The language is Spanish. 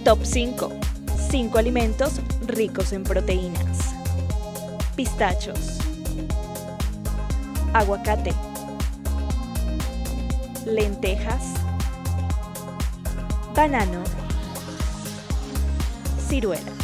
Top 5. 5 alimentos ricos en proteínas. Pistachos. Aguacate. Lentejas. Banano. Ciruela.